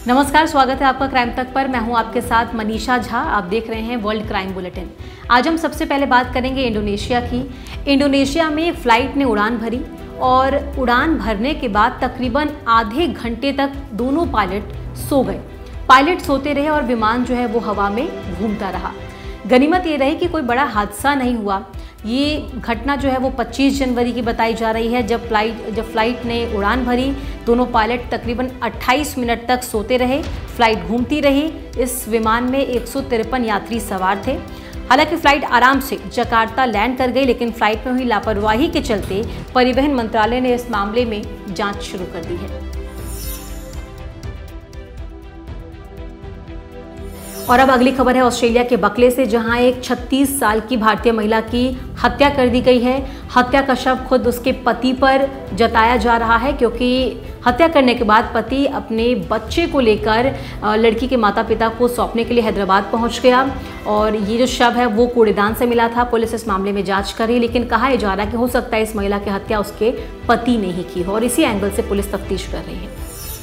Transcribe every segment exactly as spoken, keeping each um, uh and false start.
नमस्कार, स्वागत है आपका क्राइम तक पर। मैं हूं आपके साथ मनीषा झा। आप देख रहे हैं वर्ल्ड क्राइम बुलेटिन। आज हम सबसे पहले बात करेंगे इंडोनेशिया की। इंडोनेशिया में फ्लाइट ने उड़ान भरी और उड़ान भरने के बाद तकरीबन आधे घंटे तक दोनों पायलट सो गए। पायलट सोते रहे और विमान जो है वो हवा में घूमता रहा। गनीमत ये रही कि कोई बड़ा हादसा नहीं हुआ। ये घटना जो है वो पच्चीस जनवरी की बताई जा रही है, जब फ्लाइट जब फ्लाइट ने उड़ान भरी। दोनों पायलट तकरीबन अट्ठाईस मिनट तक सोते रहे। फ्लाइट घूमती रही। इस विमान में एक सौ तिरपन यात्री सवार थे। हालांकि फ्लाइट आराम से जकार्ता लैंड कर गई, लेकिन फ्लाइट में हुई लापरवाही के चलते परिवहन मंत्रालय ने इस मामले में जांच शुरू कर दी है। और अब अगली खबर है ऑस्ट्रेलिया के बकले से, जहां एक छत्तीस साल की भारतीय महिला की हत्या कर दी गई है। हत्या का शव खुद उसके पति पर जताया जा रहा है, क्योंकि हत्या करने के बाद पति अपने बच्चे को लेकर लड़की के माता पिता को सौंपने के लिए हैदराबाद पहुंच गया और ये जो शव है वो कूड़ेदान से मिला था। पुलिस इस मामले में जांच कर रही, लेकिन कहा जा रहा है कि हो सकता है इस महिला की हत्या उसके पति ने ही की हो और इसी एंगल से पुलिस तफ्तीश कर रही है।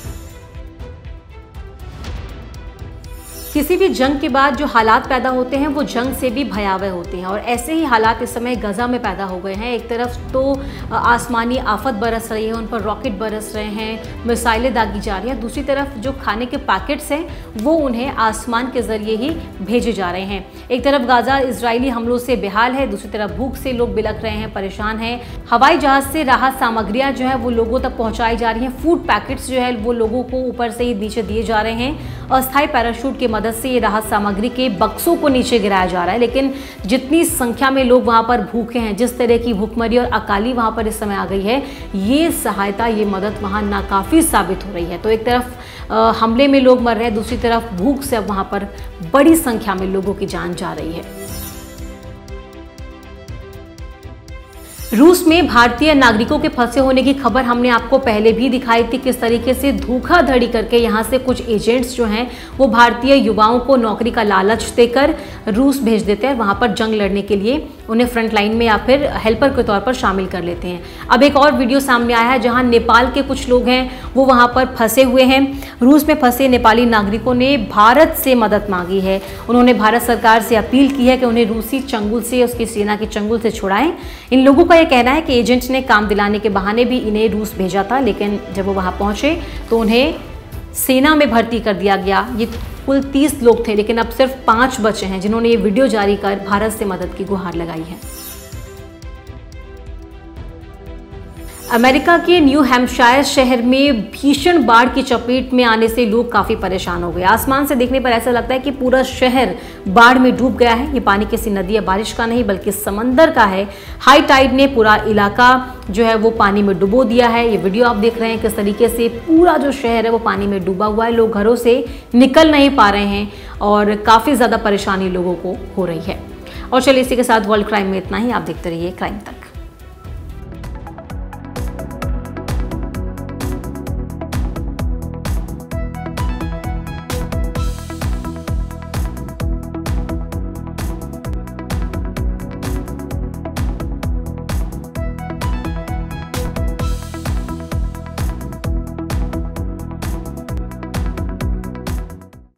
किसी भी जंग के बाद जो हालात पैदा होते हैं वो जंग से भी भयावह होते हैं और ऐसे ही हालात इस समय गजा में पैदा हो गए हैं। एक तरफ तो आसमानी आफत बरस रही है, उन पर रॉकेट बरस रहे हैं, मिसाइलें दागी जा रही हैं। दूसरी तरफ जो खाने के पैकेट्स हैं वो उन्हें आसमान के जरिए ही भेजे जा रहे हैं। एक तरफ गाजा इजरायली हमलों से बेहाल है, दूसरी तरफ भूख से लोग बिलख रहे हैं, परेशान हैं। हवाई जहाज से राहत सामग्रियाँ जो है वो लोगों तक पहुँचाई जा रही हैं। फूड पैकेट्स जो है वो लोगों को ऊपर से ही नीचे दिए जा रहे हैं। अस्थायी पैराशूट की मदद से ये राहत सामग्री के बक्सों को नीचे गिराया जा रहा है, लेकिन जितनी संख्या में लोग वहां पर भूखे हैं, जिस तरह की भूखमरी और अकाली वहां पर इस समय आ गई है, ये सहायता, ये मदद वहां नाकाफी साबित हो रही है। तो एक तरफ आ, हमले में लोग मर रहे हैं, दूसरी तरफ भूख से अब वहां पर बड़ी संख्या में लोगों की जान जा रही है। रूस में भारतीय नागरिकों के फंसे होने की खबर हमने आपको पहले भी दिखाई थी, किस तरीके से धोखाधड़ी करके यहाँ से कुछ एजेंट्स जो हैं वो भारतीय युवाओं को नौकरी का लालच देकर रूस भेज देते हैं। वहाँ पर जंग लड़ने के लिए उन्हें फ्रंट लाइन में या फिर हेल्पर के तौर पर शामिल कर लेते हैं। अब एक और वीडियो सामने आया है जहाँ नेपाल के कुछ लोग हैं वो वहाँ पर फंसे हुए हैं। रूस में फंसे नेपाली नागरिकों ने भारत से मदद मांगी है। उन्होंने भारत सरकार से अपील की है कि उन्हें रूसी चंगुल से, उसकी सेना के चंगुल से छुड़ाएं। इन लोगों का कहना है कि एजेंट ने काम दिलाने के बहाने भी इन्हें रूस भेजा था, लेकिन जब वो वहां पहुंचे तो उन्हें सेना में भर्ती कर दिया गया। ये कुल तीस लोग थे, लेकिन अब सिर्फ पांच बचे हैं जिन्होंने ये वीडियो जारी कर भारत से मदद की गुहार लगाई है। अमेरिका के न्यू हैम्पशायर शहर में भीषण बाढ़ की चपेट में आने से लोग काफी परेशान हो गए। आसमान से देखने पर ऐसा लगता है कि पूरा शहर बाढ़ में डूब गया है। ये पानी किसी नदी या बारिश का नहीं बल्कि समंदर का है। हाई टाइड ने पूरा इलाका जो है वो पानी में डुबो दिया है। ये वीडियो आप देख रहे हैं किस तरीके से पूरा जो शहर है वो पानी में डूबा हुआ है। लोग घरों से निकल नहीं पा रहे हैं और काफी ज्यादा परेशानी लोगों को हो रही है। और चलिए इसी के साथ वर्ल्ड क्राइम में इतना ही। आप देखते रहिए क्राइम तक।